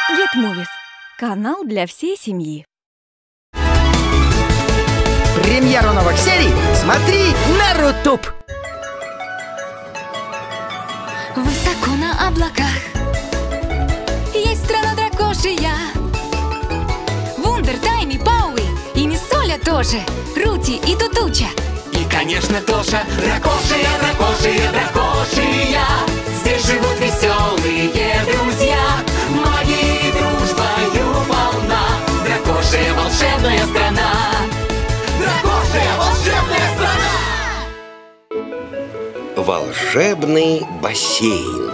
Get Movies – канал для всей семьи. Премьеру новых серий смотри на Рутуб. Высоко на облаках есть страна дракошия. Вундер, Тайми, Пауи и Мисс Оля тоже, Рути и Тутуча. И, конечно, Тоша. Дракошия, дракошия, дракошия. Здесь живут веселые друзья. Магией и дружбою полна. Дракошия, волшебная страна. Дракошия, волшебная страна. Волшебный бассейн.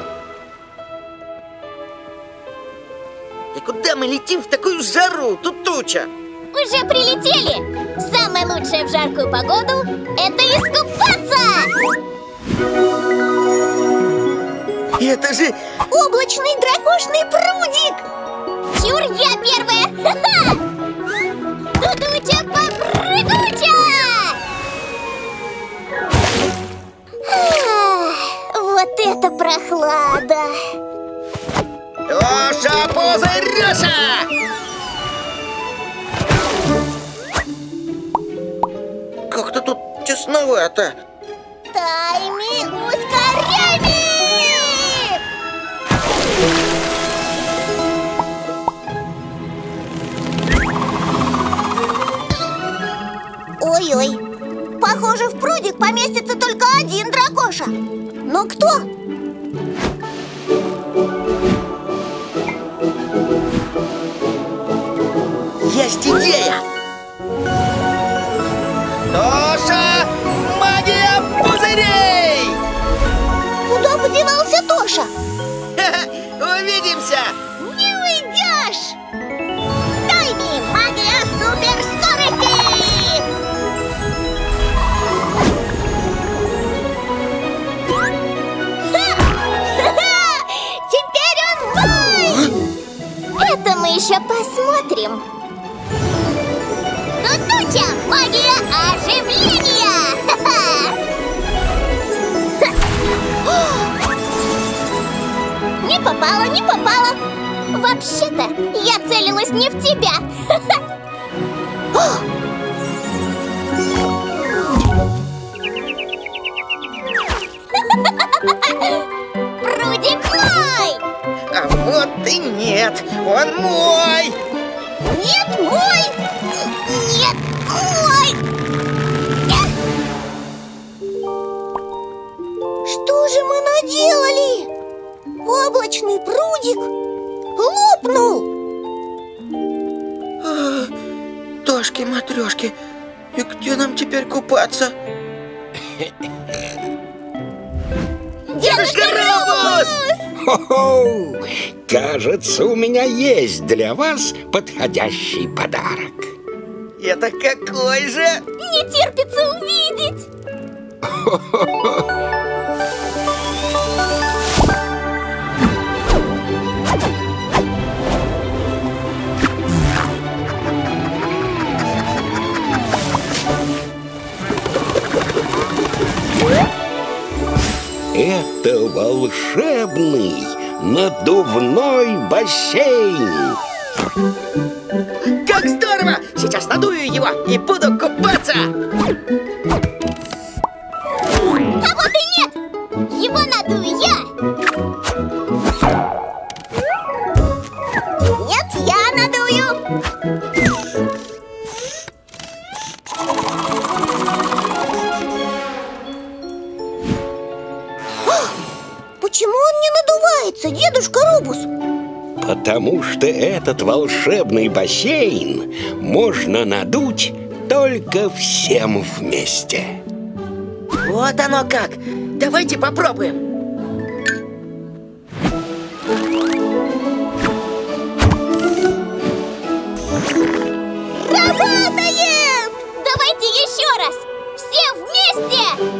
И куда мы летим в такую жару, Тутуча? Уже прилетели! Самое лучшее в жаркую погоду – это искупаться! Это же облачный дракошный прудик! Чур, я первая! Ха-ха! Тутуча попрыгуча! Вот это прохлада! Тоша, пузырёша! Как-то тут тесновато. Тайми, ускоряйми! Ой-ой, похоже, в прудик поместится только один дракоша. Но кто? Есть идея! Тоша! Магия пузырей! Куда подевался Тоша? Увидимся! Не уйдешь! Тайми, магия суперскорости! Теперь он мой! Это мы еще посмотрим. Тутуча, магия оживления! Не попала, не попала. Вообще-то, я целилась не в тебя. Прудик мой! А вот и нет, он мой! Нет, мой! Нет, мой! Что же мы наделали? Облачный прудик лопнул! Тошки-матрешки, и где нам теперь купаться? Дедушка Робус! Хо-хо! Кажется, у меня есть для вас подходящий подарок. Это какой же? Не терпится увидеть! Это волшебный надувной бассейн. Как здорово! Сейчас надую его и буду купаться! А вот и нет! Его надую я! Нет, я надую! Почему он не надувается, дедушка Робус? Потому что этот волшебный бассейн можно надуть только всем вместе. Вот оно как! Давайте попробуем! Работает! Давайте еще раз! Все вместе!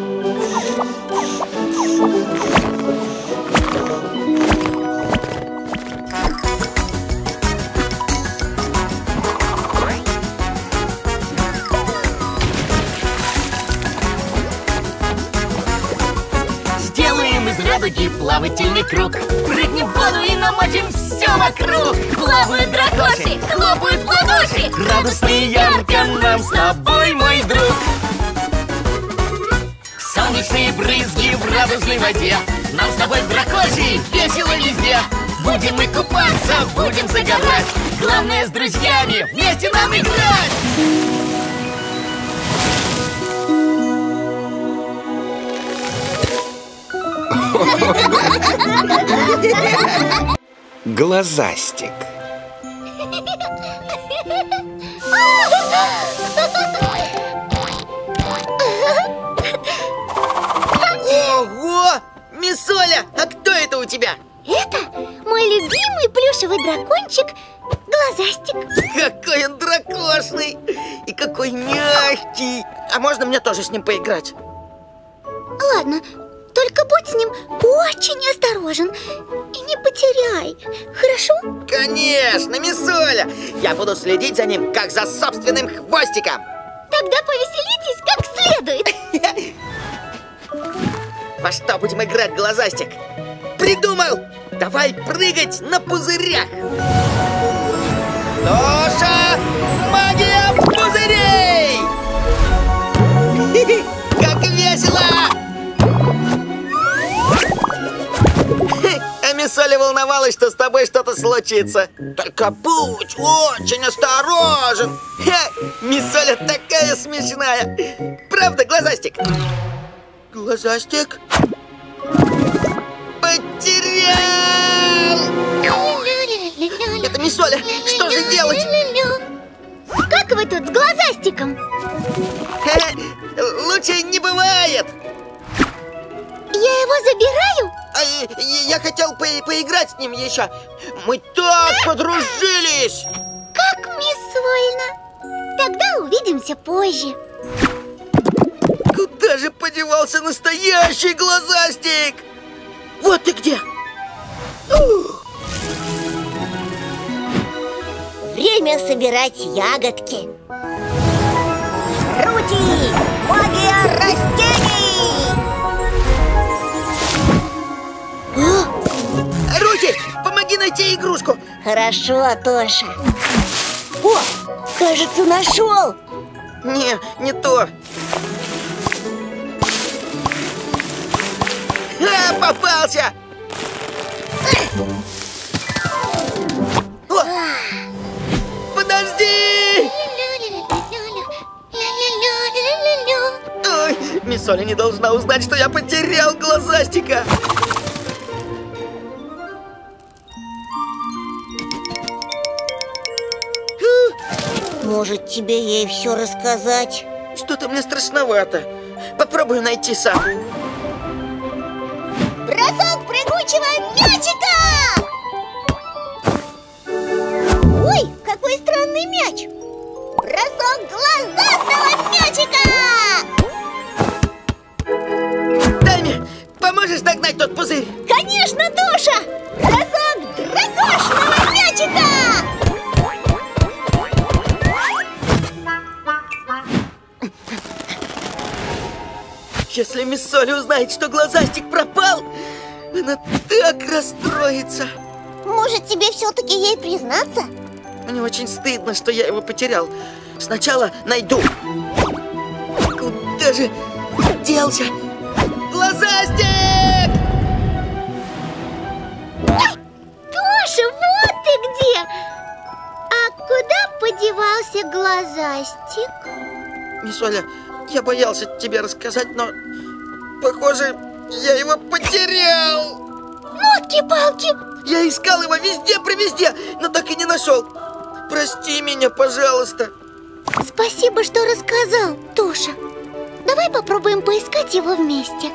Сделаем из радуги плавательный круг. Прыгнем в воду и намочим все вокруг. ладоши, хлопают в ладоши. Радостно и ярко нам с тобой, мой друг. Солнечные брызги в радужной воде. Нам с тобой в дракоши весело везде. Будем мы купаться, будем загорать. Главное, с друзьями вместе нам играть. Глазастик. Ого! Мисс Оля, а кто это у тебя? Это мой любимый плюшевый дракончик Глазастик. Какой он дракошный! И какой мягкий! А можно мне тоже с ним поиграть? Ладно, только будь с ним очень осторожен и не потеряй, хорошо? Конечно, мисс Оля! Я буду следить за ним, как за собственным хвостиком. Тогда повеселитесь как следует. Во что будем играть, Глазастик? Придумал! Давай прыгать на пузырях! Тоша! Магия пузырей! Как весело! А мисс Оля волновалась, что с тобой что-то случится. Только будь очень осторожен! Мисс Оля такая смешная! Правда, Глазастик? Глазастик? Потерял! Это мисс Оля, что же делать? Как вы тут с Глазастиком? Лучше не бывает! Я его забираю? Я хотел поиграть с ним еще. Мы так подружились! Как мисс Вольна. Тогда увидимся позже. Куда же подевался настоящий Глазастик? Вот ты где! Время собирать ягодки. Рути! Магия растений! Рути, помоги найти игрушку! Хорошо, Тоша. О, кажется, нашел. Не то. Попался! О! Подожди! Ой, мисс Оля не должна узнать, что я потерял Глазастика. Может, тебе ей все рассказать? Что-то мне страшновато. Попробую найти сам. Бросок прыгучего мячика! Ой, какой странный мяч! Бросок глазастого мячика! Тайми, поможешь догнать тот пузырь? Конечно, Тоша! Бросок дракошного мячика! Если мисс Оля узнает, что Глазастик пропал, она так расстроится. Может, тебе все-таки ей признаться? Мне очень стыдно, что я его потерял. Сначала найду. Куда же делся Глазастик? Тоша, вот ты где! А куда подевался Глазастик? Мисс Оля, я боялся тебе рассказать, но, похоже, я его потерял. Нотки-палки! Я искал его везде-привезде, но так и не нашел. Прости меня, пожалуйста. Спасибо, что рассказал, Тоша. Давай попробуем поискать его вместе.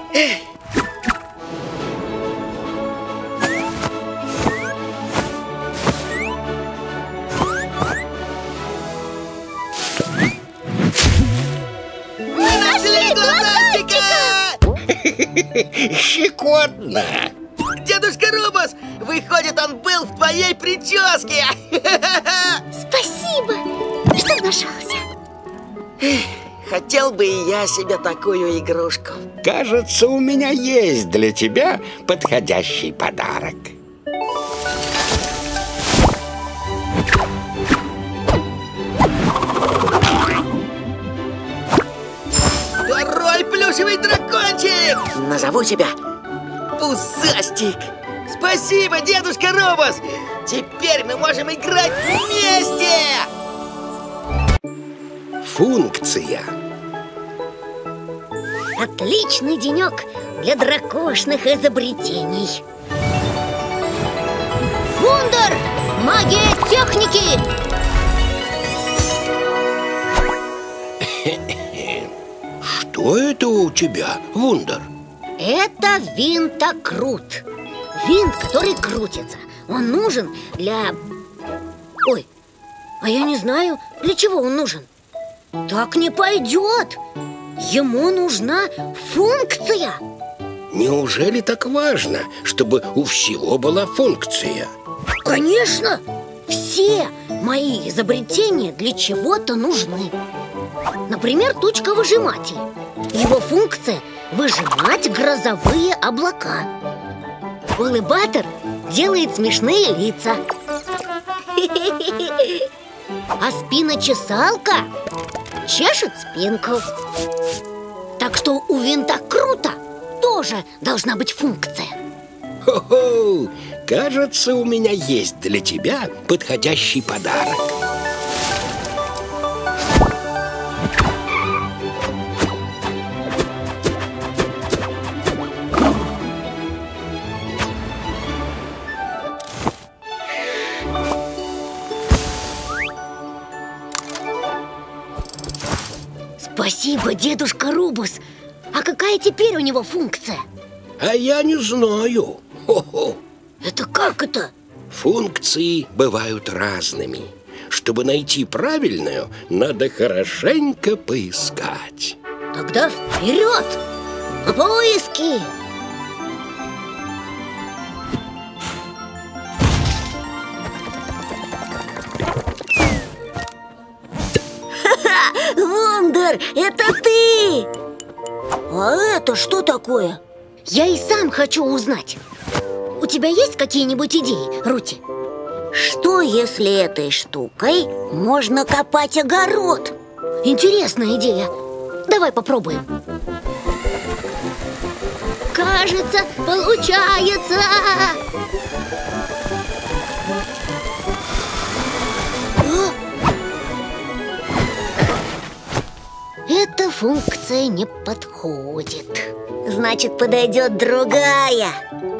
Мы нашли Глазастика! Щекотно. Дедушка Рубус, выходит, он был в твоей прическе. Спасибо, что нашелся. Хотел бы и я себе такую игрушку. Кажется, у меня есть для тебя подходящий подарок. назову тебя Пузастик! Спасибо, дедушка Робос! Теперь мы можем играть вместе! Функция. Отличный денек для дракошных изобретений. Вундер! Магия техники! Что это у тебя, Вундер? Это винтокрут. Винт, который крутится. Он нужен для... Ой, а я не знаю, для чего он нужен. Так не пойдет. Ему нужна функция. Неужели так важно, чтобы у всего была функция? Конечно. Все мои изобретения для чего-то нужны. Например, тучковыжиматель. Его функция – выжимать грозовые облака. Улыбатор делает смешные лица. А спиночесалка чешет спинку. Так что у винтокрута тоже должна быть функция. Хо-хо! Кажется, у меня есть для тебя подходящий подарок. Спасибо, дедушка Рубус. А какая теперь у него функция? А я не знаю. Хо-хо! Это как это? Функции бывают разными. Чтобы найти правильную, надо хорошенько поискать. Тогда вперед! На поиски! Ха-ха! Вундер, это ты! А это что такое? Я и сам хочу узнать. У тебя есть какие-нибудь идеи, Рути? Что, если этой штукой можно копать огород? Интересная идея. Давай попробуем. Кажется, получается. Эта функция не подходит. Значит, подойдет другая.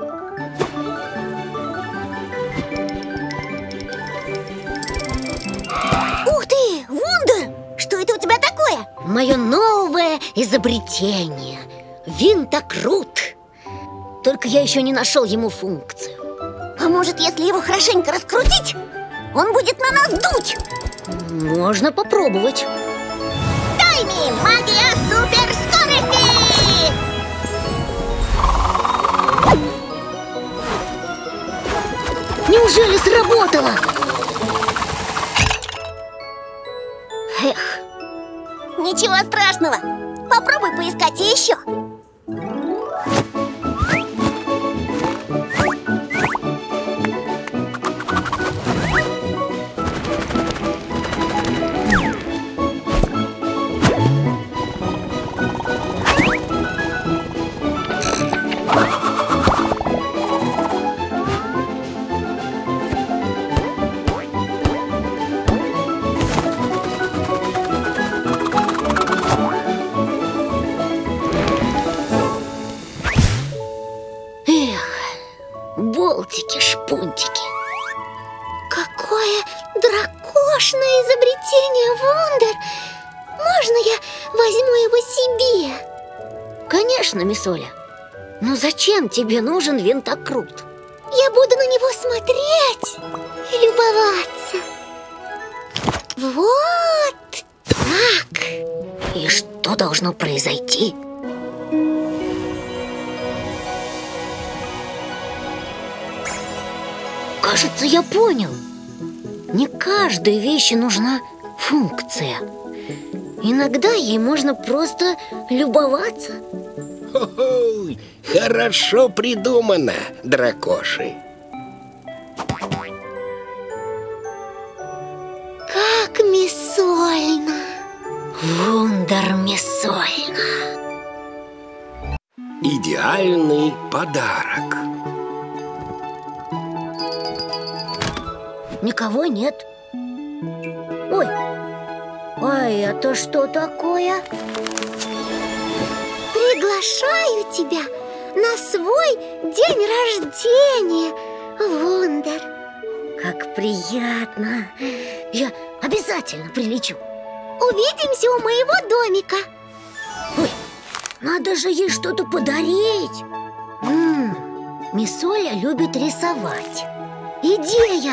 Ух ты, Вундер! Что это у тебя такое? Мое новое изобретение. Винтокрут. Только я еще не нашел ему функцию. А может, если его хорошенько раскрутить, он будет на нас дуть? Можно попробовать. Тайми, магия суперскорости! Неужели сработало? Эх. Ничего страшного. Попробуй поискать еще. Болтики-шпунтики. Какое дракошное изобретение, Вундер! Можно я возьму его себе? Конечно, Мисоля. Но зачем тебе нужен винтокрут? Я буду на него смотреть и любоваться. Вот так. И что должно произойти? Кажется, я понял. Не каждой вещи нужна функция. Иногда ей можно просто любоваться. Хо-хо! Хорошо придумано, дракоши. Как мисольно. Вундер мисольно. идеальный подарок. Никого нет. Ой, а это что такое? Приглашаю тебя на свой день рождения, Вундер. Как приятно. Я обязательно прилечу. Увидимся у моего домика. Ой, надо же ей что-то подарить. Мисс Оля любит рисовать. Идея!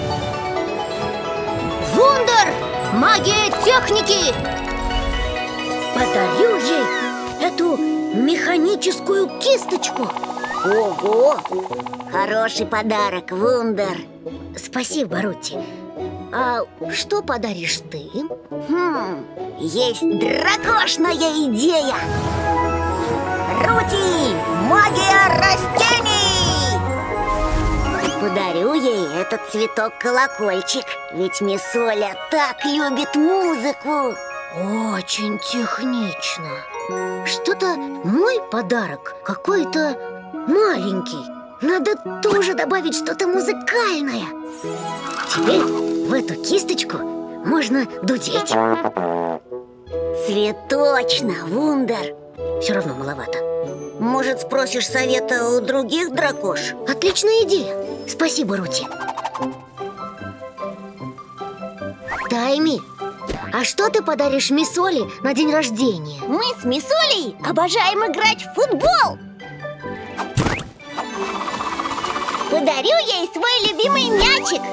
Вундер! Магия техники! Подарю ей эту механическую кисточку. Ого! Хороший подарок, Вундер. Спасибо, Рути. А что подаришь ты? Есть дракошная идея. Рути! Магия растений! Подарю ей этот цветок-колокольчик. Ведь мисс Оля так любит музыку. Очень технично. Что-то мой подарок какой-то маленький. Надо тоже добавить что-то музыкальное. Теперь в эту кисточку можно дудеть. Цветочно, Вундер. Все равно маловато. Может, спросишь совета у других дракош? Отличная идея. Спасибо, Рути. Тайми, а что ты подаришь мисс Оле на день рождения? Мы с мисс Олей обожаем играть в футбол. Подарю ей свой любимый мячик.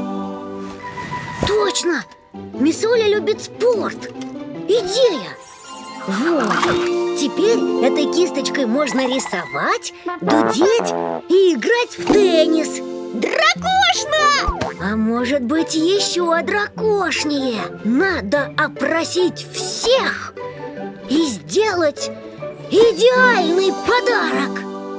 Точно! Мисс Оля любит спорт. Идея! Вот, теперь этой кисточкой можно рисовать, дудеть и играть в теннис. Дракошно! А может быть еще дракошнее. Надо опросить всех и сделать идеальный подарок.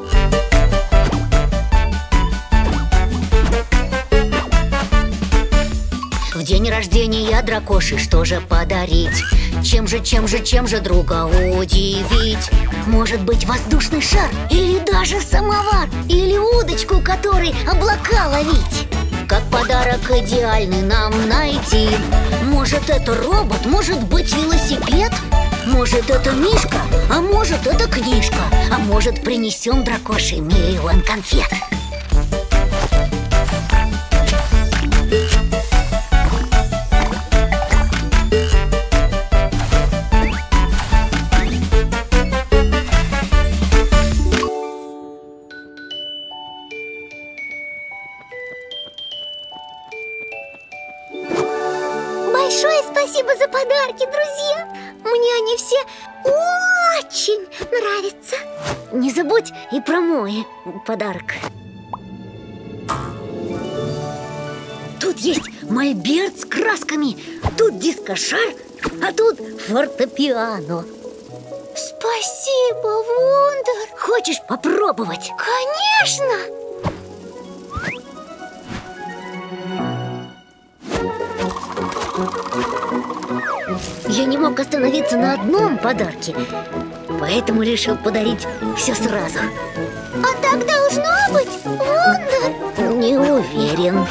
В день рождения дракоши что же подарить? Чем же друга удивить? Может быть, воздушный шар? Или даже самовар? Или удочку, которой облака ловить? Как подарок идеальный нам найти? Может, это робот? Может быть, велосипед? Может, это мишка? А может, это книжка? А может, принесем дракоши миллион конфет? Большое спасибо за подарки, друзья. Мне они все очень нравятся. Не забудь и про мой подарок. Тут есть мольберт с красками, тут дискошар, а тут фортепиано. Спасибо, Вундер. Хочешь попробовать? Конечно. Я не мог остановиться на одном подарке, поэтому решил подарить все сразу. А так должно быть, Вундер? Не уверен.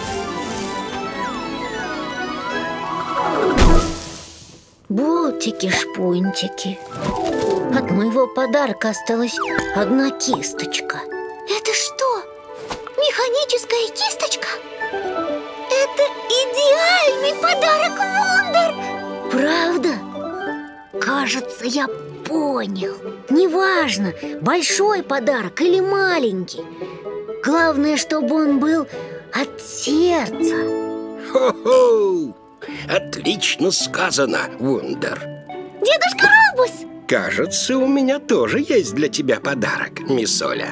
Бутики-шпунтики. От моего подарка осталась одна кисточка. Это что? Механическая кисточка? Это идеальный подарок, Вундер! Правда? Кажется, я понял. Неважно, большой подарок или маленький. Главное, чтобы он был от сердца. Хо-хо! Отлично сказано, Вундер. Дедушка Робус! Кажется, у меня тоже есть для тебя подарок, мисс Оля.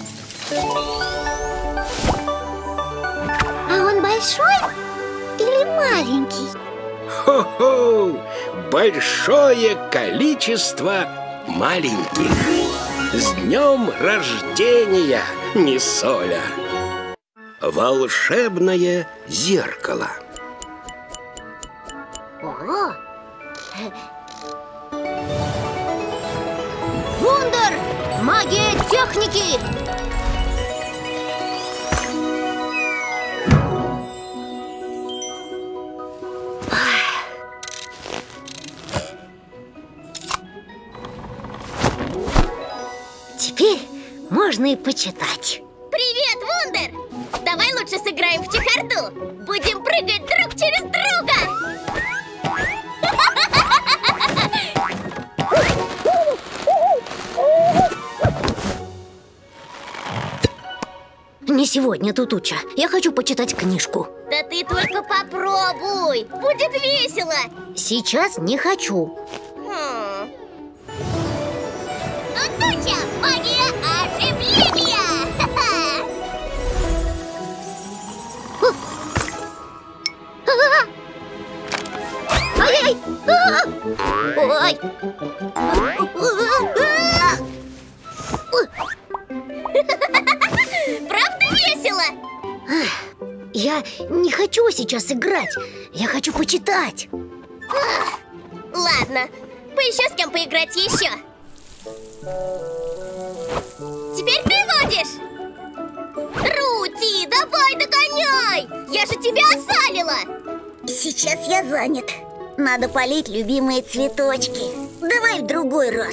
А он большой или маленький? Хо-хо! Большое количество маленьких. С днем рождения, мисс Оля! Волшебное зеркало. Вундер! Магия техники! Теперь можно и почитать. Привет, Вундер! Давай лучше сыграем в чехарду. Будем прыгать друг через друга. Не сегодня, Тутуча. Я хочу почитать книжку. Да ты только попробуй. Будет весело. Сейчас не хочу. Тутуча, магия оживления! Ай-ай! Ой! Правда весело? Я не хочу сейчас играть. Я хочу почитать. Ладно, поищу с кем поиграть еще. Теперь ты водишь. Рути, давай догоняй! Я же тебя осалила. Сейчас я занят. Надо полить любимые цветочки. Давай в другой раз.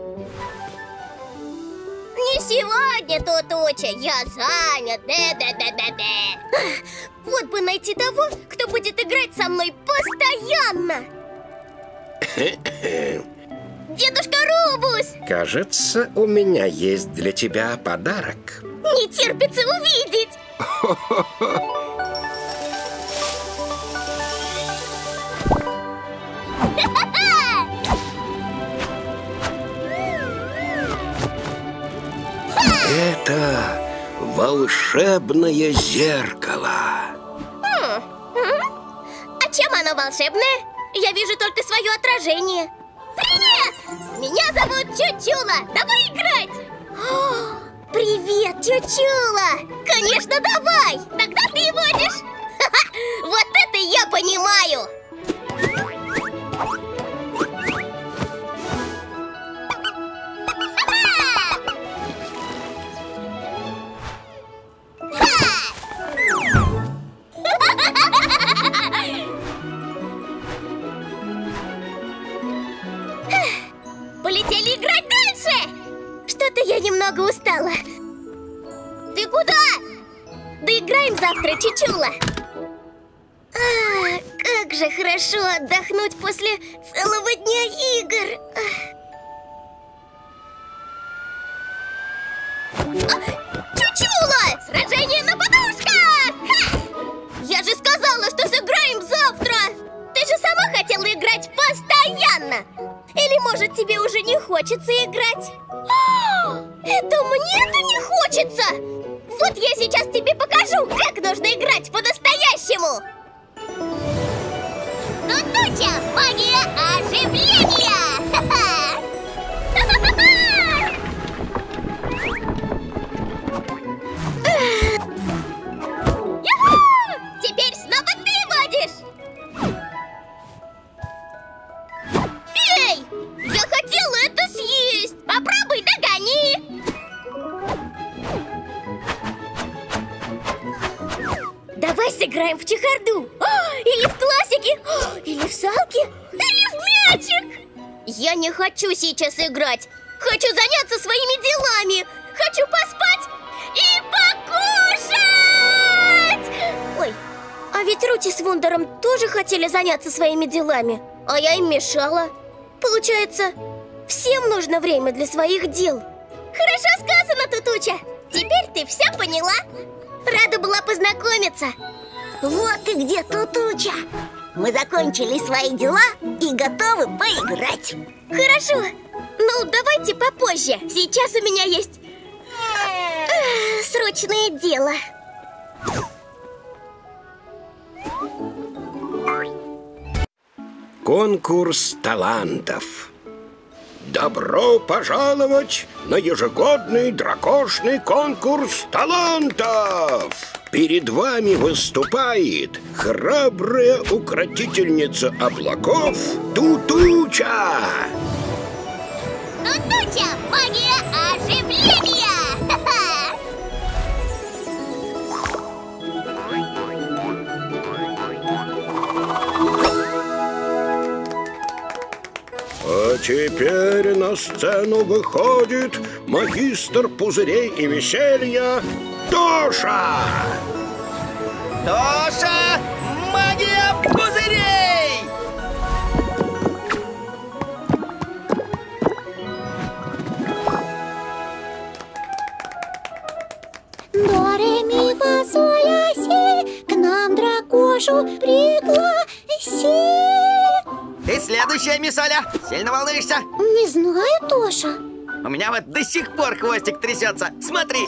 Не сегодня, Тутуча, я занят. Вот бы найти того, кто будет играть со мной постоянно. Дедушка Рубус! Кажется, у меня есть для тебя подарок. Не терпится увидеть. Это волшебное зеркало. А чем оно волшебное? Я вижу только свое отражение. Привет! Меня зовут Чучула. Давай играть! Привет, Чучула! Конечно, давай! Тогда ты водишь. Вот это я понимаю! Полетели играть дальше! Что-то я немного устала. Ты куда? Доиграем завтра, Чучула. Как же хорошо отдохнуть после целого дня игр. Чучула! Сражение на подушках! Ха! Я же сказала, что сыграем завтра! Ты же сама хотела играть постоянно! Или, может, тебе уже не хочется играть? Это мне-то не хочется! Вот я сейчас тебе покажу, как нужно играть по-настоящему! Тутуча, магия оживления! Теперь снова ты водишь! Эй! Я хотела это съесть! Попробуй догони! Давай сыграем в чехарду! Или в классики! Или в салки! Или в мячик! Я не хочу сейчас играть! Хочу заняться своими делами! Хочу поспать и покушать! Ой, а ведь Рути с Вундером тоже хотели заняться своими делами, а я им мешала. Получается, всем нужно время для своих дел. Хорошо сказано, Тутуча. Теперь ты все поняла. Рада была познакомиться. Вот ты где, Тутуча. Мы закончили свои дела и готовы поиграть. Хорошо. Ну, давайте попозже. Сейчас у меня есть срочное дело. Конкурс талантов. Добро пожаловать на ежегодный дракошный конкурс талантов! Перед вами выступает храбрая укротительница облаков Тутуча! Тутуча, магия оживления! А теперь на сцену выходит магистр пузырей и веселья Тоша! Тоша! Магия пузырей! До, ре, ми, фа, соль, ля, си. К нам дракошу пригласи. Ты следующая, мисс Оля. Сильно волнуешься? Не знаю, Тоша. У меня вот до сих пор хвостик трясется. Смотри.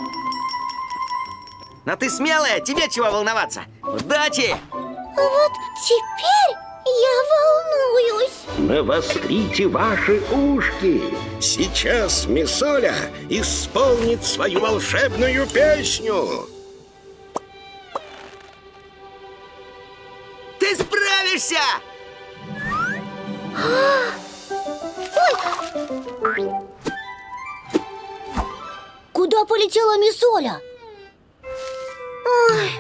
Но ты смелая, тебе чего волноваться? Удачи! Вот теперь я волнуюсь. Навострите ваши ушки. Сейчас мисс Оля исполнит свою волшебную песню. Ты справишься! Куда полетела мисс Оля? Ой.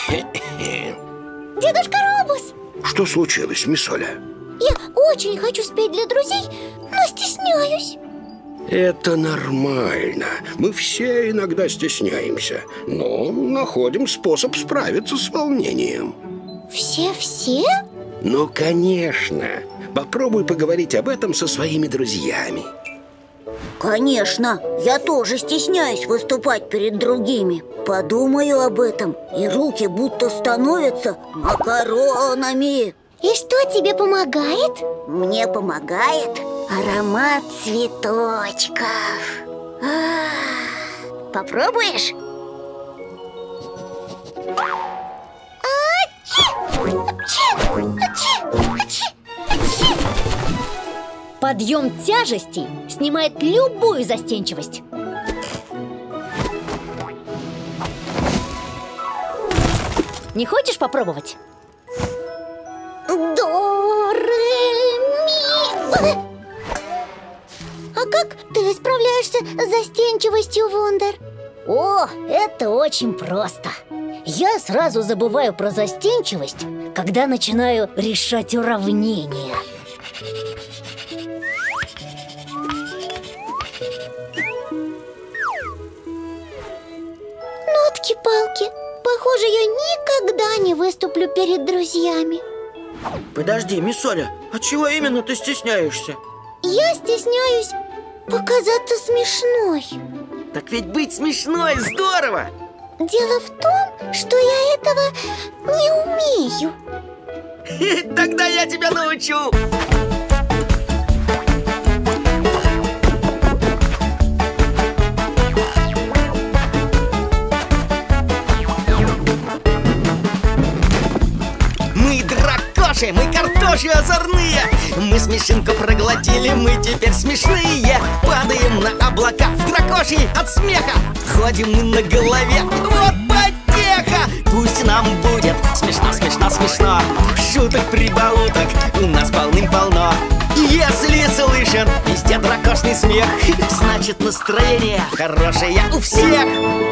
Дедушка Робус! Что случилось, мисс Оля? Я очень хочу спеть для друзей, но стесняюсь. Это нормально. Мы все иногда стесняемся, но находим способ справиться с волнением. Все-все? Ну, конечно. Попробуй поговорить об этом со своими друзьями. Конечно, я тоже стесняюсь выступать перед другими. Подумаю об этом, и руки будто становятся макаронами. И что тебе помогает? Мне помогает аромат цветочков. Попробуешь? Подъем тяжестей снимает любую застенчивость. Не хочешь попробовать? До, ре, ми. А как ты справляешься с застенчивостью, Вондер? О, это очень просто. Я сразу забываю про застенчивость, когда начинаю решать уравнения. Нотки-палки, похоже, я никогда не выступлю перед друзьями. Подожди, мисс Оля, а чего именно ты стесняешься? Я стесняюсь показаться смешной. Так ведь быть смешной здорово! Дело в том, что я этого не умею. Тогда я тебя научу! Мы дракоши, мы картоши озорные. Мы смешинку проглотили, мы теперь смешные. Падаем на облака в дракоши от смеха. Ходим мы на голове, вот потеха. Пусть нам будет смешно, смешно, смешно. Шуток, прибауток у нас полным-полно. Если слышен везде дракошный смех, значит настроение хорошее у всех.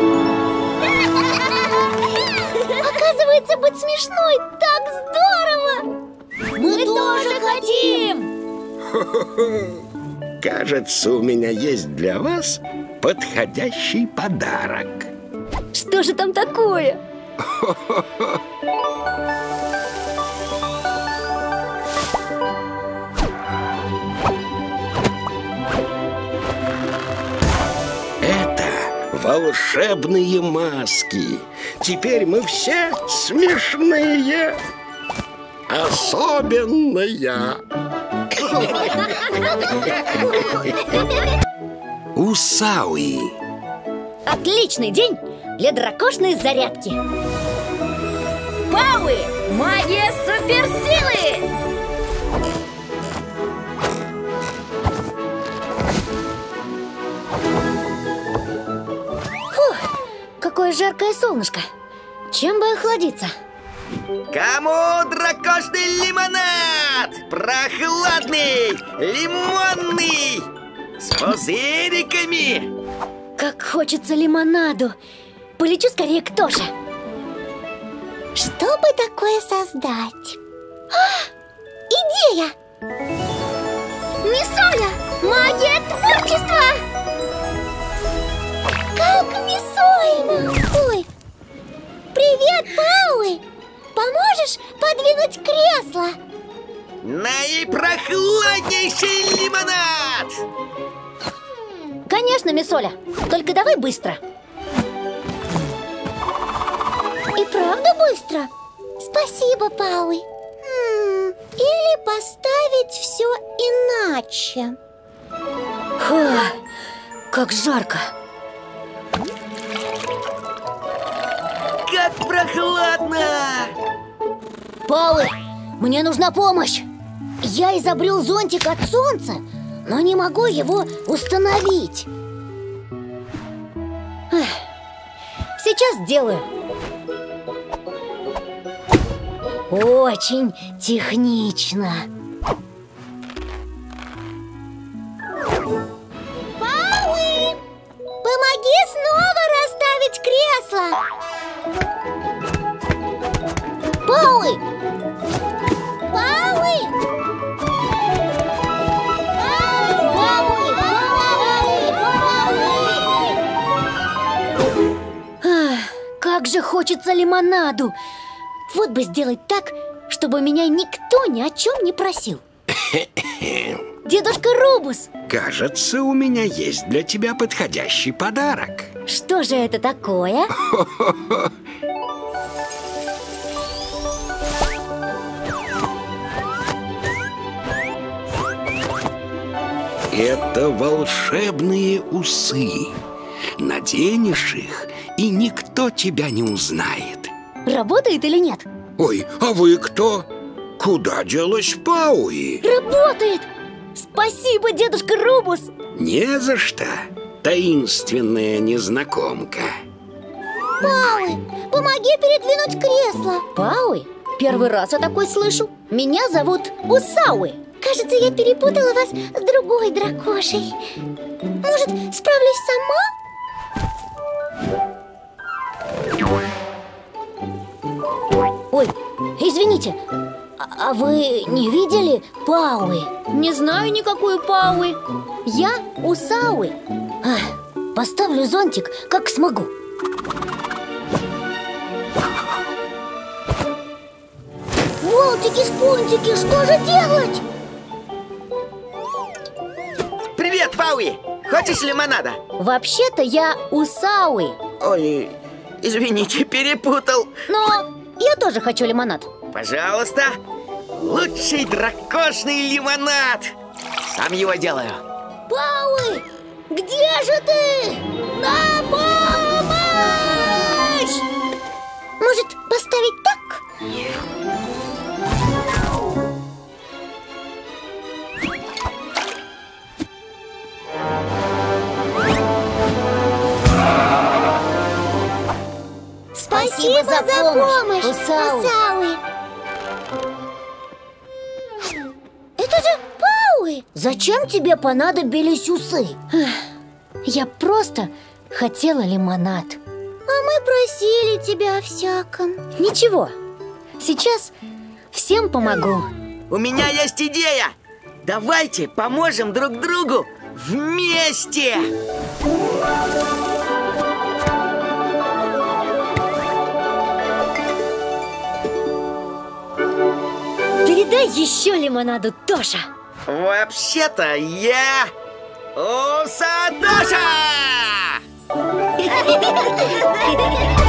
Оказывается, быть смешной так здорово! Мы тоже хотим! Кажется, у меня есть для вас подходящий подарок. Что же там такое? Это волшебные маски. Теперь мы все смешные. Особенно я. Усауи. Отличный день для дракошной зарядки. Пауи! Магия суперсилы! Фух, какое жаркое солнышко. Чем бы охладиться? Кому дракошный лимонад? Прохладный, лимонный, с пузыриками. Как хочется лимонаду. Полечу скорее к Тоше. Что бы такое создать? Идея! Мисоля! Магия творчества! Как мисольно! Ой! Привет, Пауи! Поможешь подвинуть кресло? Наипрохладнейший лимонад! Конечно, Мисоля. Только давай быстро. И правда быстро? Спасибо, Пауи. Или поставить все иначе? Фу, как жарко. Как прохладно! Пауи, мне нужна помощь. Я изобрел зонтик от солнца, но не могу его установить. Сейчас сделаю. Очень технично. Пауи! Помоги снова расставить кресло! Пауи! Пауи! Как же хочется лимонаду. Вот бы сделать так, чтобы меня никто ни о чем не просил. Дедушка Рубус! Кажется, у меня есть для тебя подходящий подарок. Что же это такое? Это волшебные усы. Наденешь их, и никто тебя не узнает. Работает или нет? Ой, а вы кто? Куда делась Пауи? Работает! Спасибо, дедушка Рубус! Не за что, таинственная незнакомка. Пауи, помоги передвинуть кресло. Пауи? Первый раз я такой слышу. Меня зовут Усауи. Кажется, я перепутала вас с другой дракошей. Может, справлюсь сама? Ой, извините, а вы не видели Пауи? Не знаю никакую Пауи. Я Усауи. Поставлю зонтик, как смогу. Волтики-спунтики, что же делать? Привет, Пауи! Хочешь лимонада? Вообще-то я Усауи. Ой, извините, перепутал. Но я тоже хочу лимонад. Пожалуйста. Лучший дракошный лимонад. Сам его делаю. Пауи, где же ты? На помощь! Может, поставить так? Спасибо за помощь, Усауи. Это же Пауи! Зачем тебе понадобились усы? Я просто хотела лимонад. А мы просили тебя о всяком. Ничего, сейчас всем помогу. У меня есть идея. Давайте поможем друг другу вместе. Передай еще лимонаду, Тоша. Вообще-то я Усатоша!